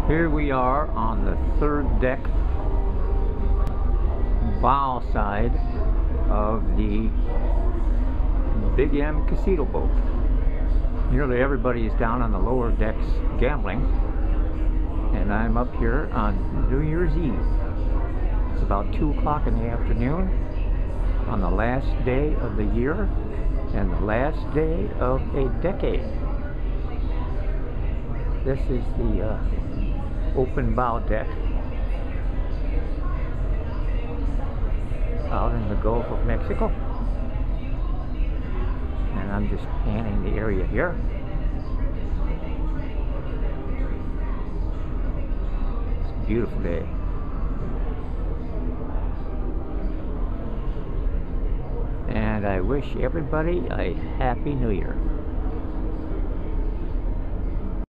Here we are on the third deck, bow side of the Big M Casino boat. Nearly everybody is down on the lower decks gambling, and I'm up here on New Year's Eve. It's about 2 o'clock in the afternoon on the last day of the year and the last day of a decade. This is the open bow deck out in the Gulf of Mexico, and I'm just panning the area here. It's a beautiful day. And I wish everybody a Happy New Year.